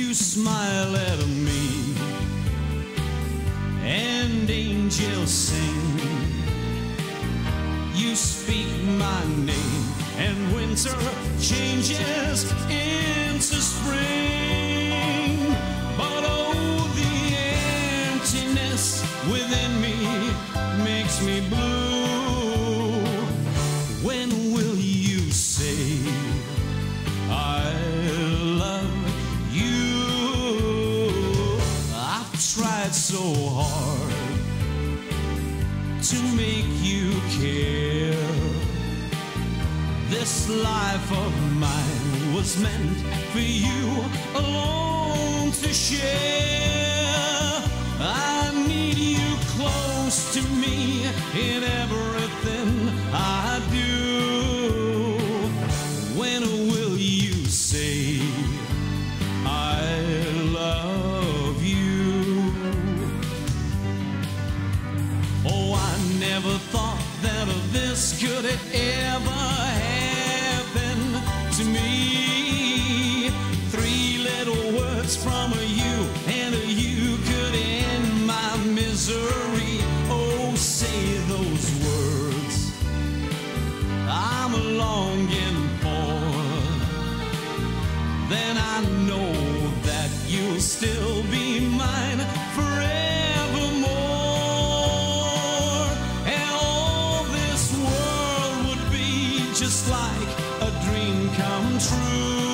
You smile at me, and angels sing. You speak my name, and winter changes into spring. But oh, the emptiness within me makes me blue. When will you say I love you? I've tried so hard to make you care. This life of mine was meant for you alone to share. I need you close to me in everything I do. When will you say I love you? Oh, I never thought that this could ever happen to me. 3 little words from you, and you could end my misery. Oh, say those words I'm longing for. Then I know that you'll still be mine forevermore. And all this world would be just like a dream come true.